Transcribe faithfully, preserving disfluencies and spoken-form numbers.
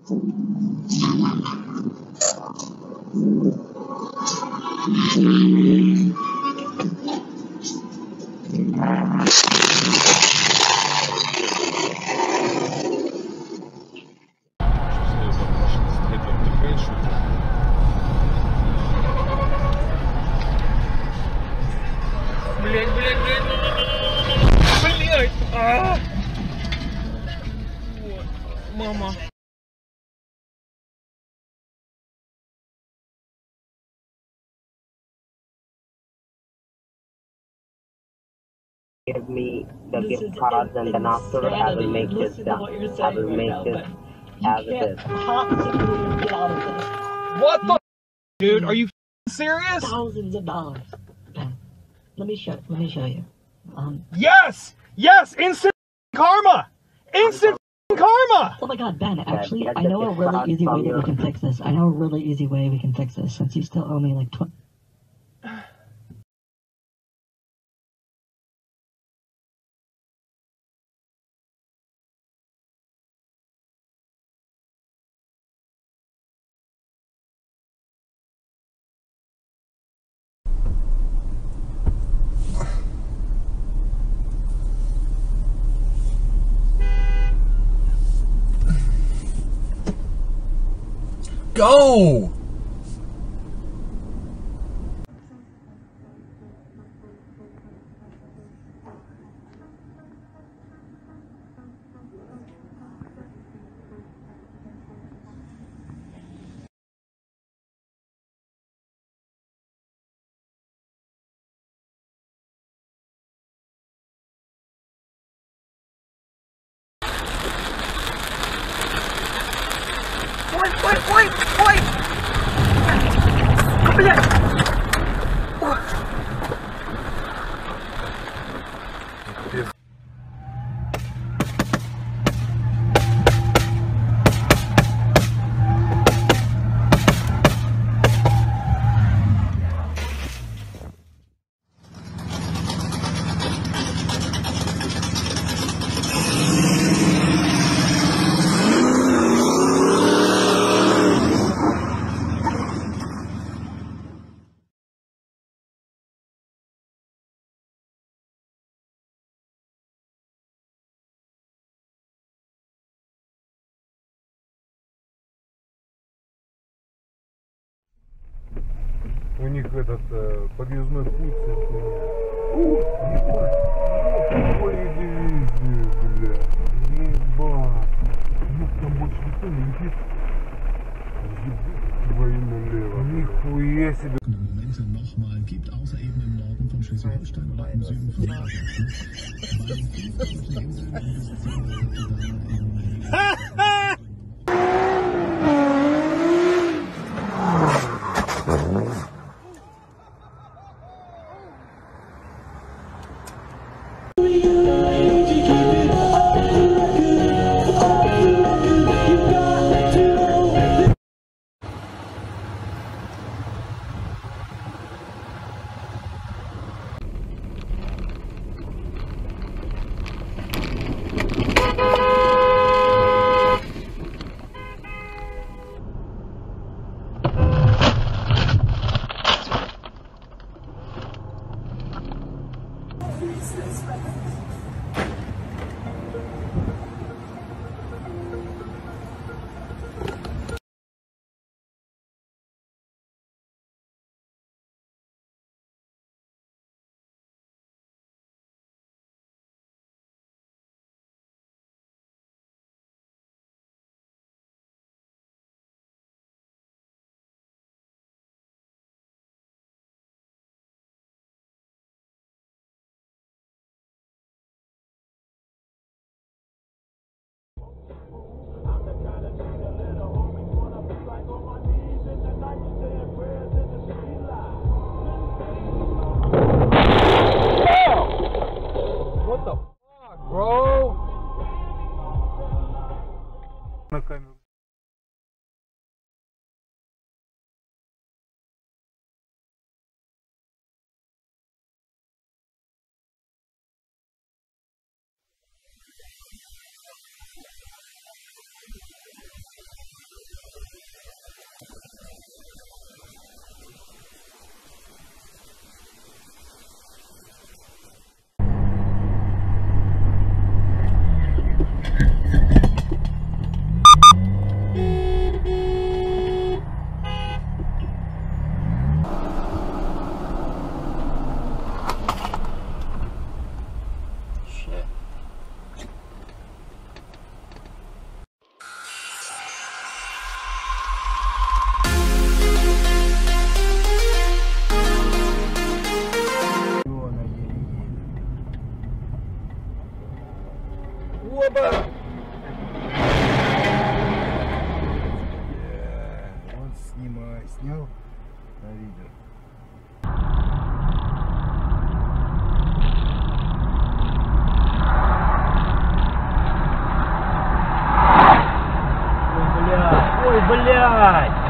Блять, блять, блять, блять, а! Вот, мама. Give me the this gift cards and then after I will make this done. I will make right this now, as it is. What the dude? Are you serious? Thousands of dollars. Let me show. Let me show you. Um. Yes, yes, instant karma, instant karma. Oh my God, Ben! Actually, I know a really easy way that we can fix this. I know a really easy way we can fix this. Since you still owe me like twenty. Go! Ой, ой, ой, ой! Блядь! У них этот э, подъездной путь соединяет. Ой, дивизию, бля. Ебать. Ну там больше никто не летит. Твою налево. Нихуя себе. Momente nochmal gibt, außer eben im Norden von Schleswig-Holstein oder im Süden von Niedersachsen. снял на видео. Ой, блядь! Ой, блядь!